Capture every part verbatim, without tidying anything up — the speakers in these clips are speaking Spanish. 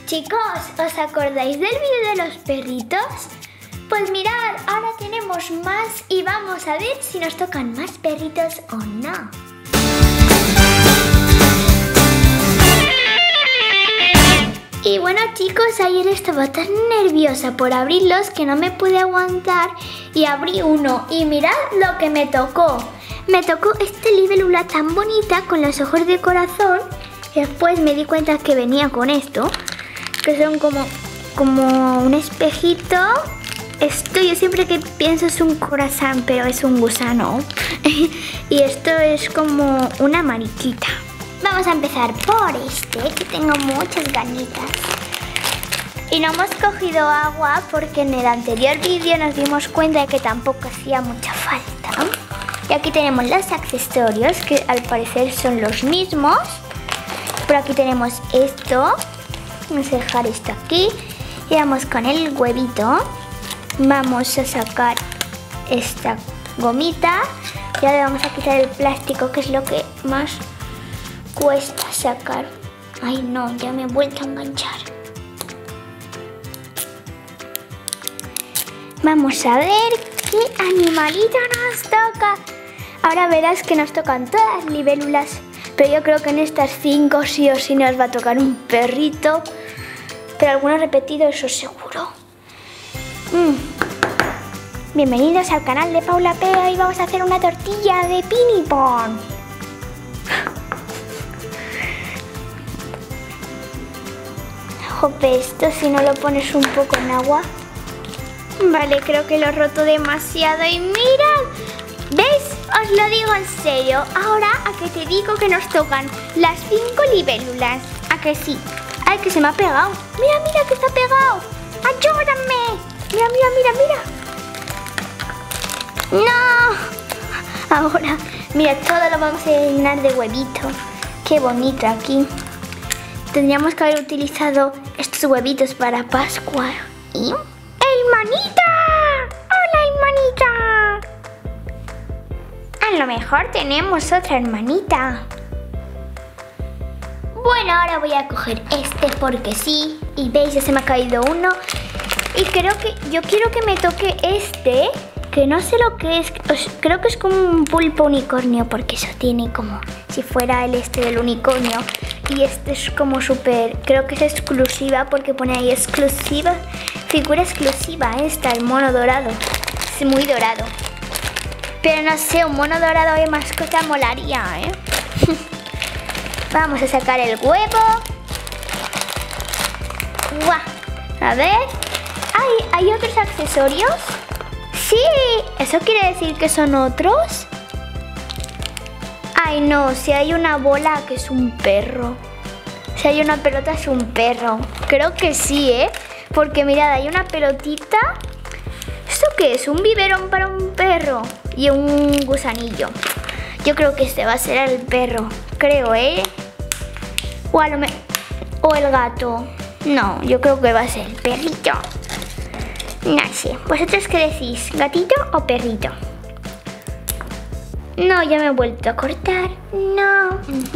Chicos, ¿os acordáis del vídeo de los perritos? Pues mirad, ahora tenemos más y vamos a ver si nos tocan más perritos o no. Y bueno chicos, ayer estaba tan nerviosa por abrirlos que no me pude aguantar y abrí uno y mirad lo que me tocó. Me tocó esta libélula tan bonita con los ojos de corazón y después me di cuenta que venía con esto, que son como, como un espejito. Esto yo siempre que pienso es un corazón, pero es un gusano. Y esto es como una mariquita. Vamos a empezar por este, que tengo muchas ganitas. Y no hemos cogido agua porque en el anterior vídeo nos dimos cuenta de que tampoco hacía mucha falta. Y aquí tenemos los accesorios, que al parecer son los mismos. Por aquí tenemos esto. Vamos a dejar esto aquí. Y vamos con el huevito. Vamos a sacar esta gomita. Y ahora vamos a quitar el plástico, que es lo que más cuesta sacar. Ay no, ya me he vuelto a enganchar. Vamos a ver qué animalito nos toca. Ahora verás que nos tocan todas las libélulas, pero yo creo que en estas cinco sí o sí nos va a tocar un perrito, pero alguno repetido, eso seguro. Mm. Bienvenidos al canal de Paula Peo y vamos a hacer una tortilla de pinipón. Jope, esto si no lo pones un poco en agua. Vale, creo que lo he roto demasiado y mirad. ¿Ves? Os lo digo en serio. Ahora a que te digo que nos tocan las cinco libélulas. ¿A que sí? Ay, que se me ha pegado. Mira, mira que está pegado. ¡Ayúdame! Mira, mira, mira, mira. ¡No! Ahora, mira, todo lo vamos a llenar de huevito. Qué bonito aquí. Tendríamos que haber utilizado estos huevitos para Pascua. ¿Y? ¡Hermanita! ¡Hola, hermanita! A lo mejor tenemos otra hermanita. Bueno, ahora voy a coger este porque sí. Y veis, ya se me ha caído uno. Y creo que yo quiero que me toque este, que no sé lo que es. Creo que es como un pulpo unicornio, porque eso tiene como si fuera el este del unicornio. Y este es como súper, creo que es exclusiva porque pone ahí exclusiva, figura exclusiva. Esta, el mono dorado, es muy dorado. Pero no sé, un mono dorado de mascota molaría, ¿eh? Vamos a sacar el huevo. ¡Guau! A ver. ¿Hay, ¿Hay otros accesorios? ¡Sí! ¿Eso quiere decir que son otros? Ay no, si hay una bola que es un perro. Si hay una pelota es un perro. Creo que sí, ¿eh? Porque mirad, hay una pelotita. ¿Esto qué es? ¿Un biberón para un perro? Y un gusanillo. Yo creo que este va a ser el perro. Creo, ¿eh? O, a lo me... o el gato. No, yo creo que va a ser el perrito. No sé. ¿Vosotros qué decís? ¿Gatito o perrito? No, ya me he vuelto a cortar. No.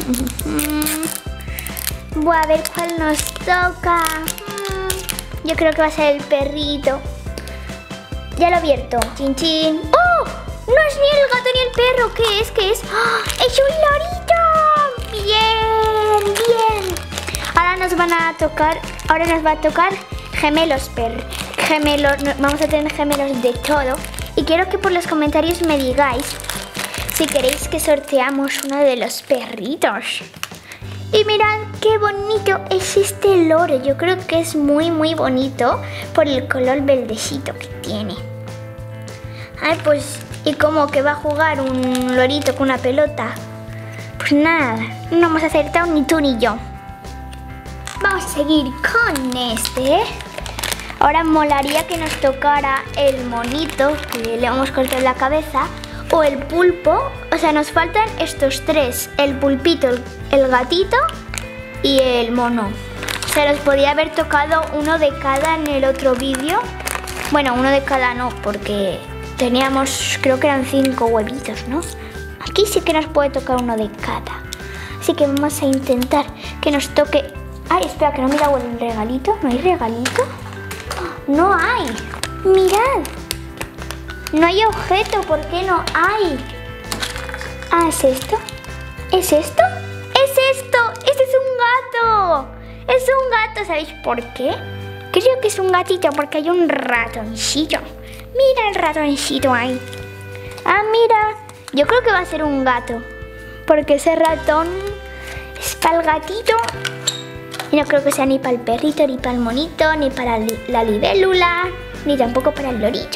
Voy a ver cuál nos toca. Yo creo que va a ser el perrito. Ya lo he abierto. Chin chin. ¡Oh! No es ni el gato ni el perro. ¿Qué es? ¿Qué es? ¡Oh! ¡Es un lorito! Bien, bien. Ahora nos van a tocar. Ahora nos va a tocar gemelos per. Gemelos. Vamos a tener gemelos de todo. Y quiero que por los comentarios me digáis si queréis que sorteamos uno de los perritos. Y mirad qué bonito es este loro. Yo creo que es muy muy bonito por el color verdecito que tiene. Ay, pues, ¿y cómo que va a jugar un lorito con una pelota? Pues nada, no hemos acertado ni tú ni yo. Vamos a seguir con este. Ahora molaría que nos tocara el monito, que le hemos cortado la cabeza. O el pulpo, o sea, nos faltan estos tres, el pulpito, el, el gatito y el mono. O sea, nos podía haber tocado uno de cada en el otro vídeo. Bueno, uno de cada no, porque teníamos, creo que eran cinco huevitos, ¿no? Aquí sí que nos puede tocar uno de cada. Así que vamos a intentar que nos toque Ay, espera, que no me da el regalito. ¿No hay regalito? No hay. Mirad. No hay objeto. ¿Por qué no hay? Ah, ¿es esto? ¿Es esto? ¡Es esto! ¡Este es un gato! ¡Es un gato! ¿Sabéis por qué? Creo que es un gatito porque hay un ratoncito. Mira el ratoncito ahí. Ah, mira. Yo creo que va a ser un gato. Porque ese ratón es para el gatito. Y no creo que sea ni para el perrito, ni para el monito, ni para la libélula, ni tampoco para el lorito.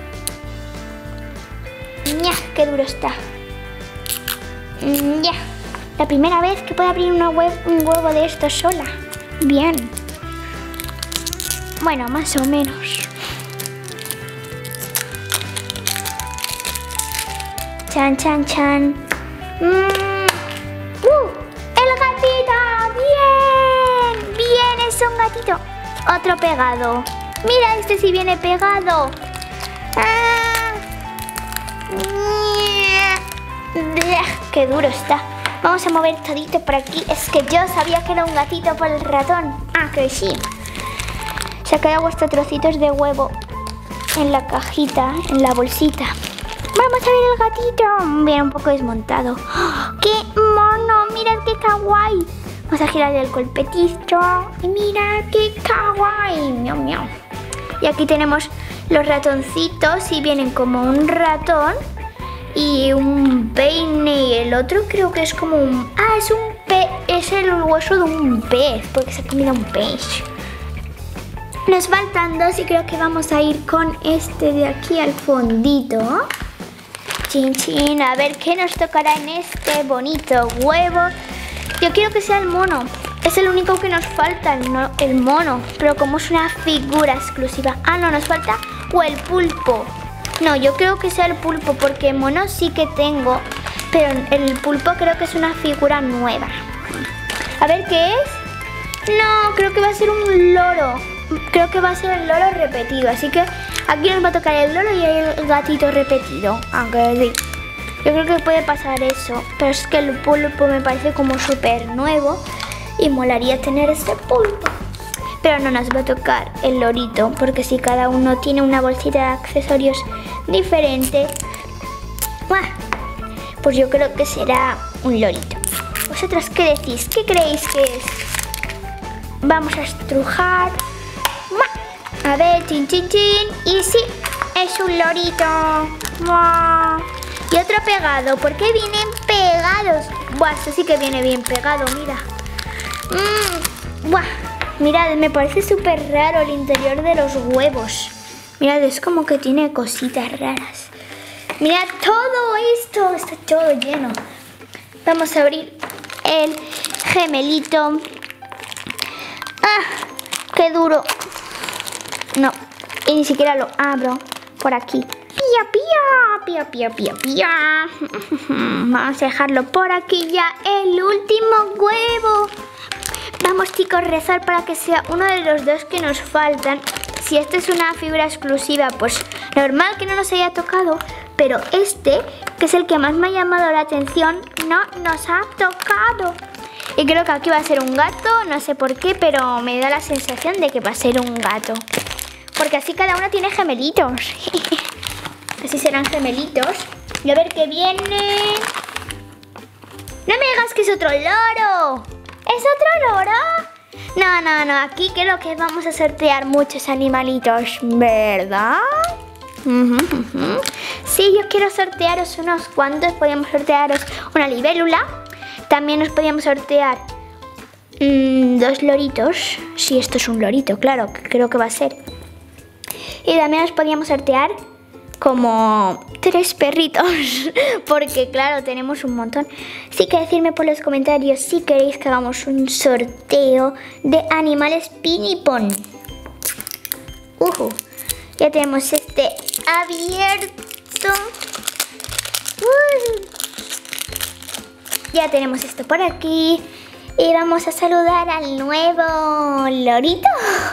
¡Nya! ¡Qué duro está! ¡Ya! La primera vez que puedo abrir una hue un huevo de esto sola. Bien. Bueno, más o menos. Chan, chan, chan. Mm. ¡Uh! ¡El gatito! ¡Bien! ¡Bien! Es un gatito. Otro pegado. Mira, este sí viene pegado. ¡Ah! ¡Qué duro está! Vamos a mover todito por aquí. Es que yo sabía que era un gatito por el ratón. Ah, que sí. Se ha quedado hasta trocitos de huevo en la cajita, en la bolsita. Vamos a ver el gatito. Viene un poco desmontado. ¡Oh, ¡qué mono! ¡Mirad qué kawaii! Vamos a girarle el colpetito. Y mira qué kawaii. Miau, miau. Y aquí tenemos los ratoncitos y vienen como un ratón y un peine, y el otro creo que es como un... Ah, es un pez, es el hueso de un pez, porque se ha comido un pez. Nos faltan dos y creo que vamos a ir con este de aquí al fondito. Chin, chin, a ver qué nos tocará en este bonito huevo. Yo quiero que sea el mono. Es el único que nos falta, el, no, el mono. Pero como es una figura exclusiva. Ah, no, nos falta o el pulpo. No, yo creo que sea el pulpo porque mono sí que tengo. Pero el pulpo creo que es una figura nueva. A ver, ¿qué es? No, creo que va a ser un loro. Creo que va a ser el loro repetido. Así que aquí nos va a tocar el loro y el gatito repetido. Aunque sí. Yo creo que puede pasar eso. Pero es que el pulpo me parece como súper nuevo. Y molaría tener este pulpo. Pero no nos va a tocar el lorito. Porque si cada uno tiene una bolsita de accesorios diferente, pues yo creo que será un lorito. ¿Vosotros qué decís? ¿Qué creéis que es? Vamos a estrujar. A ver, chin, chin, chin. Y sí, es un lorito. Y otro pegado. ¿Por qué vienen pegados? Buah, esto sí que viene bien pegado, mira. Mm, buah. Mirad, me parece súper raro el interior de los huevos. Mirad, es como que tiene cositas raras. Mirad, todo esto está todo lleno. Vamos a abrir el gemelito. ¡Ah! ¡Qué duro! No, y ni siquiera lo abro por aquí. ¡Pía, pía! ¡Pía, pía, pía, pía! Vamos a dejarlo por aquí ya. El último huevo. Vamos, chicos, rezar para que sea uno de los dos que nos faltan. Si esta es una figura exclusiva, pues normal que no nos haya tocado. Pero este, que es el que más me ha llamado la atención, no nos ha tocado. Y creo que aquí va a ser un gato, no sé por qué, pero me da la sensación de que va a ser un gato. Porque así cada uno tiene gemelitos. Así serán gemelitos. Y a ver qué viene. ¡No me digas que es otro loro! ¿Es otro loro? No, no, no. Aquí creo que vamos a sortear muchos animalitos, ¿verdad? Uh-huh, uh-huh. Sí, yo quiero sortearos unos cuantos. Podríamos sortearos una libélula. También nos podríamos sortear mmm, dos loritos. Sí, esto es un lorito, claro, creo que va a ser. Y también nos podríamos sortear como tres perritos. Porque claro, tenemos un montón. Así que decidme por los comentarios si queréis que hagamos un sorteo de animales pinipón. Uh, ya tenemos este abierto. Uh. Ya tenemos esto por aquí. Y vamos a saludar al nuevo lorito.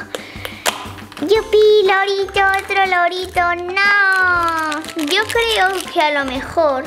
¡Yupi, lorito! ¡Otro lorito! ¡No! Yo creo que a lo mejor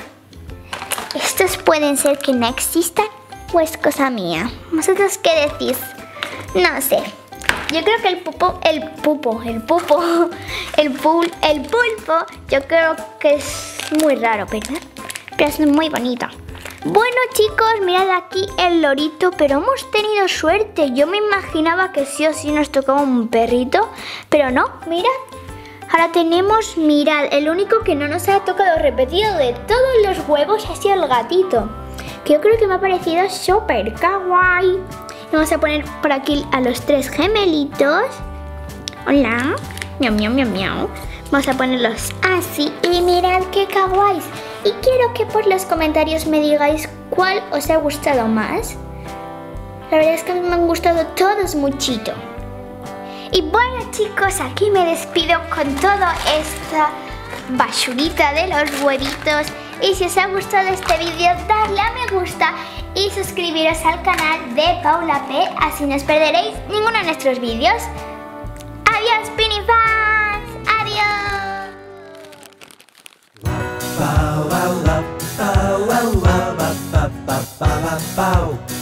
estos pueden ser que no existan o es cosa mía. ¿Vosotros qué decís? No sé. Yo creo que el pupo, el pupo, el pupo, el, pul, el pulpo, yo creo que es muy raro, ¿verdad? Pero es muy bonito. Bueno, chicos, mirad aquí el lorito, pero hemos tenido suerte. Yo me imaginaba que sí o sí nos tocaba un perrito, pero no, mirad. Ahora tenemos, mirad, el único que no nos ha tocado repetido de todos los huevos ha sido el gatito, que yo creo que me ha parecido súper kawaii. Vamos a poner por aquí a los tres gemelitos. Hola. Miau, miau, miau, miau. Vamos a ponerlos así y mirad qué kawaii. Y quiero que por los comentarios me digáis cuál os ha gustado más. La verdad es que a mí me han gustado todos muchito. Y bueno, chicos, aquí me despido con toda esta basurita de los huevitos. Y si os ha gustado este vídeo, dadle a me gusta y suscribiros al canal de Paula P, así no os perderéis ninguno de nuestros vídeos. ¡Adiós, Pinifans! ¡Adiós! Bow, bow, bow, bow, bow, bow, bow, bow, bow, bow.